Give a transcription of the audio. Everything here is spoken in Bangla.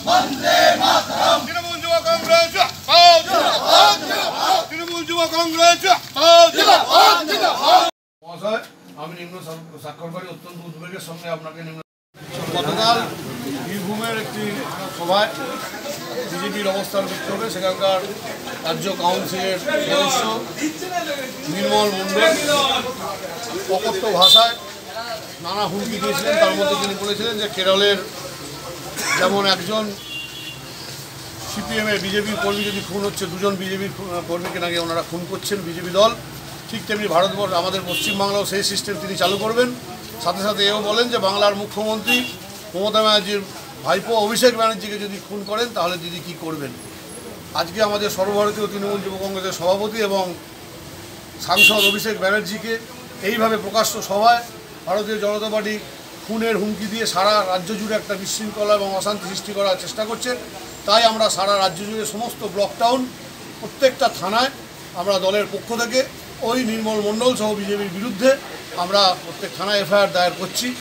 তৃণমূল যুব কংগ্রেস তৃণমূল যুব কংগ্রেস মহাশয়, আমি নিম্ন স্বাক্ষরকারী অত্যন্ত উদ্বেগের সঙ্গে আপনাকে গতকাল বীরভূমের একটি সভায় বিজেপির অবস্থান বিক্ষোভে সেখানকার রাজ্য কাউন্সিলের সদস্য নির্মল মণ্ডল অকথ্য ভাষায় নানা হুমকি দিয়েছিলেন। তার মধ্যে তিনি বলেছিলেন যে কেরলের যেমন একজন সিপিএমের বিজেপির কর্মী যদি খুন হচ্ছে, দুজন বিজেপির কর্মীকে নাকি ওনারা খুন করছেন বিজেপি দল, ঠিক তেমনি ভারতবর্ষ আমাদের পশ্চিমবাংলাও সেই সিস্টেম তিনি চালু করবেন। সাথে সাথে এও বলেন যে বাংলার মুখ্যমন্ত্রী মমতা ব্যানার্জির ভাইপো অভিষেক ব্যানার্জিকে যদি খুন করেন তাহলে দিদি কী করবেন। আজকে আমাদের সর্বভারতীয় তৃণমূল যুব কংগ্রেসের সভাপতি এবং সাংসদ অভিষেক ব্যানার্জিকে এইভাবে প্রকাশ্য সভায় ভারতীয় জনতা পার্টি খুনের হুমকি দিয়ে সারা রাজ্য জুড়ে একটা বিশৃঙ্খলা এবং অশান্তি সৃষ্টি করার চেষ্টা করছে। তাই আমরা সারা রাজ্য জুড়ে সমস্ত ব্লক টাউন প্রত্যেকটা থানায় আমরা দলের পক্ষ থেকে ওই নির্মল মণ্ডল সহ বিজেপির বিরুদ্ধে আমরা প্রত্যেক থানায় এফআইআর দায়ের করছি।